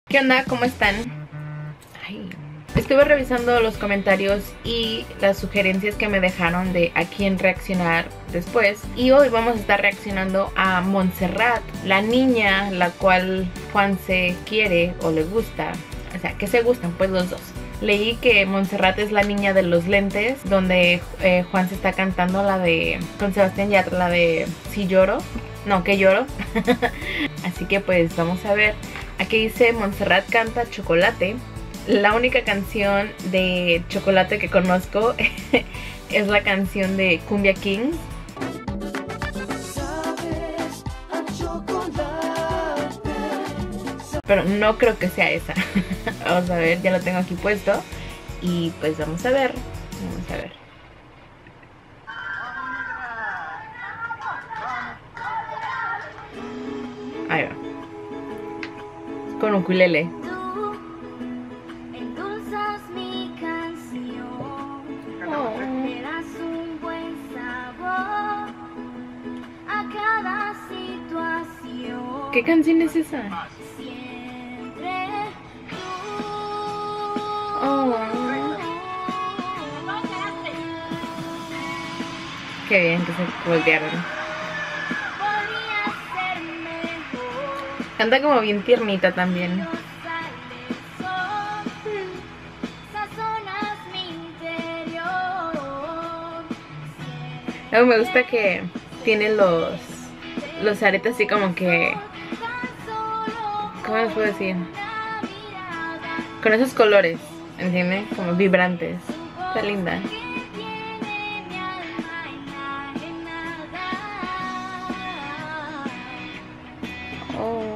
¿Qué onda? ¿Cómo están? Ay, estuve revisando los comentarios y las sugerencias que me dejaron de a quién reaccionar después. Y hoy vamos a estar reaccionando a Montserrat, la niña la cual Juan se quiere o le gusta. O sea, que se gustan pues los dos. Leí que Montserrat es la niña de los lentes, donde Juan se está cantando la de, con Sebastián Yatra, la de Si lloro, no, que lloro. Así que pues vamos a ver. Aquí dice Montserrat canta Chocolate. La única canción de Chocolate que conozco es la canción de Cumbia Kings. Pero no creo que sea esa. Vamos a ver, ya lo tengo aquí puesto. Y pues vamos a ver. Vamos a ver. Ahí va. Con ukulele. ¿Qué canción es esa? Oh. Qué bien que se voltearon. Canta como bien tiernita también. Luego me gusta que tiene los aretes así como que... ¿Cómo les puedo decir? Con esos colores, ¿entiendes? Como vibrantes. Está linda. Oh.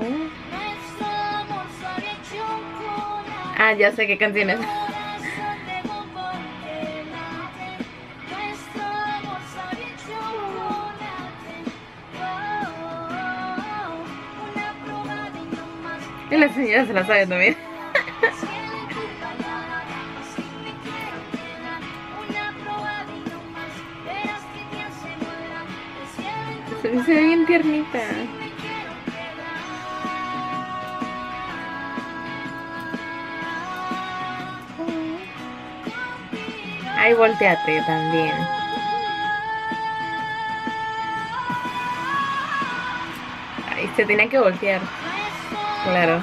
Ah, ya sé qué canción es. Y la señora se la sabe también. Se ve bien tiernita. Ay, volteate también. Ay, se tenía que voltear. Claro.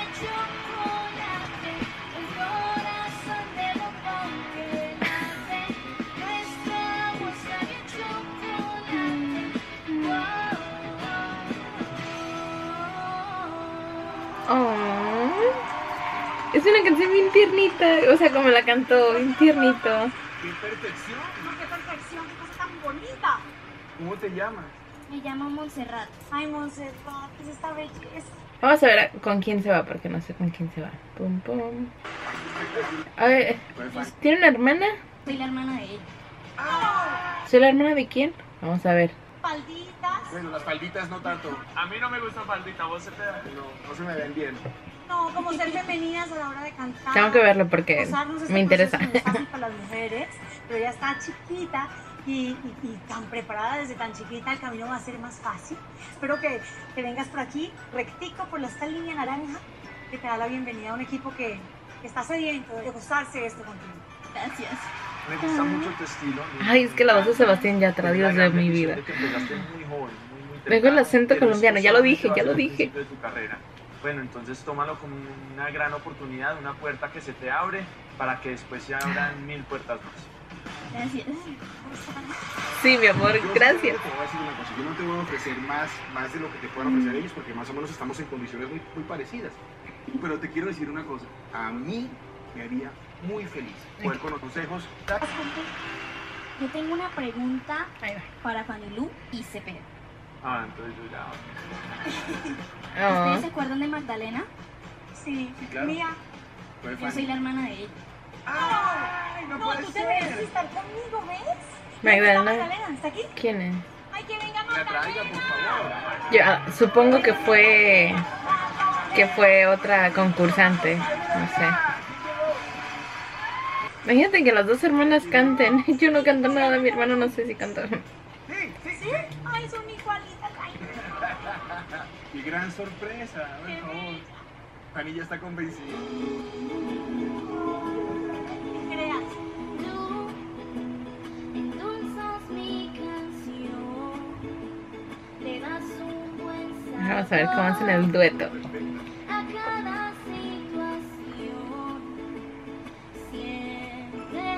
Oh. Es una canción bien tiernita. O sea, como la cantó, bien tiernito. ¡Qué perfección! No, qué perfección, qué cosa tan bonita. ¿Cómo te llamas? Me llamo Montserrat. Ay, Montserrat, ¿qué es esta belleza? Vamos a ver con quién se va, porque no sé con quién se va. Pum, pum. A ver, ¿tiene una hermana? Soy la hermana de ella. ¿Soy la hermana de quién? Vamos a ver. Falditas. Bueno, las falditas no tanto. A mí no me gusta faldita, vos se te da. No se me ven bien. No, como ser femeninas a la hora de cantar. Tengo que verlo porque me interesa. No es fácil para las mujeres, pero ella está chiquita y tan preparada desde tan chiquita, el camino va a ser más fácil. Espero que vengas por aquí, rectico por esta línea naranja, que te da la bienvenida a un equipo que está sediento de gozarse esto contigo. Gracias. Me gusta mucho tu estilo. Ay, es que la voz de Sebastián Yatra, Dios de mi vida. Vengo el acento colombiano, ya lo dije, ya lo dije. De tu carrera. Bueno, entonces tómalo como una gran oportunidad, una puerta que se te abre para que después se abran 1000 puertas más. Gracias. Sí, mi amor, gracias. Te voy a decir una cosa, yo no te voy a ofrecer más de lo que te puedan ofrecer ellos porque más o menos estamos en condiciones muy parecidas. Pero te quiero decir una cosa, a mí me haría muy feliz poder con los consejos. Yo tengo una pregunta Ahí va. para Fanilú y Cepeda. Ah, entonces yo ya... Oh. ¿Ustedes se acuerdan de Magdalena? Sí, claro. mía. Pues, Yo soy la hermana de ella. ¡Ay, no puede tú ser! deberías estar conmigo, ¿ves? Magdalena. Magdalena, ¿está aquí? ¿Quién es? ¡Ay, que venga La traiga, por favor. Yo supongo que fue otra concursante, no sé. Imagínate que las dos hermanas canten. Yo no canto nada, mi hermano no sé si canta. ¿Sí? Ay, son igualitas. Ay. ¡Qué gran sorpresa! Por favor. Fanny ya está convencida. Creas. Tú endulzas mi canción, le das un buen sabor. Vamos a ver cómo hacen el dueto. A cada situación, siempre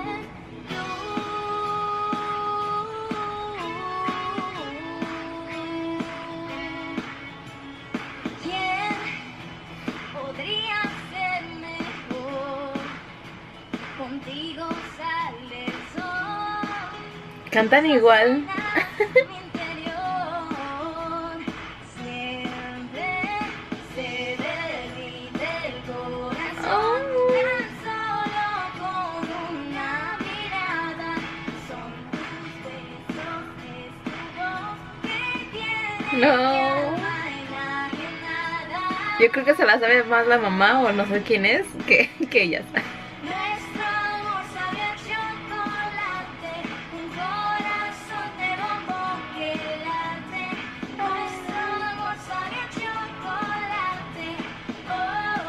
tú. ¿Quién podría ser mejor? Contigo sale el sol. Cantan igual. Mi interior siempre se derrite el corazón. Tan solo con una mirada. Son tus besos, es tu voz que tiene No. mi alma enajenada. Yo creo que se la sabe más la mamá o no sé quién es que ellas. Nuestro amor sabe a chocolate, un corazón de bombón que late. Nuestro amor sabe a chocolate. Oh,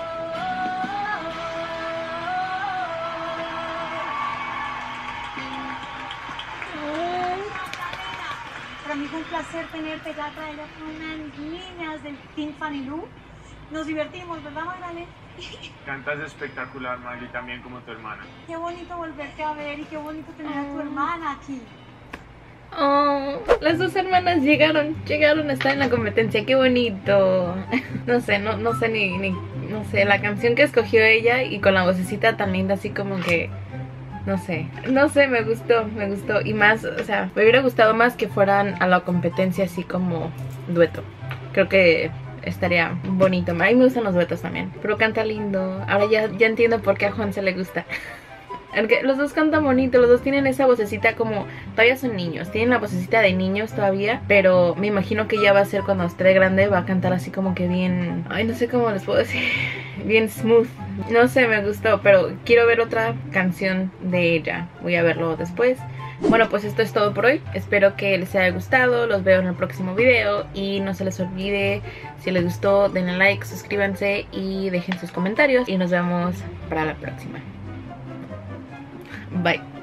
Para mí fue un placer tenerte, Gata. Ella fue unas líneas del Team Fanny Lu. Nos divertimos, ¿verdad, Magdalena? Cantas espectacular, Maggie, también como tu hermana. Qué bonito volverte a ver y qué bonito tener a tu hermana aquí. Oh, las dos hermanas llegaron a estar en la competencia, qué bonito. No sé, no sé no sé, la canción que escogió ella y con la vocecita tan linda así como que, no sé, me gustó. Y más, o sea, me hubiera gustado más que fueran a la competencia así como dueto. Creo que estaría bonito. A mí me gustan los duetos también, pero canta lindo. Ahora ya entiendo por qué a Juan se le gusta. Porque los dos cantan bonito, los dos tienen esa vocecita como, todavía son niños, tienen la vocecita de niños todavía, pero me imagino que ya va a ser cuando esté grande, va a cantar así como que bien, ay, no sé cómo les puedo decir, bien smooth. No sé, me gustó, pero quiero ver otra canción de ella, voy a verlo después. Bueno, pues esto es todo por hoy. Espero que les haya gustado. Los veo en el próximo video. Y no se les olvide, si les gustó, denle like, suscríbanse y dejen sus comentarios. Y nos vemos para la próxima. Bye.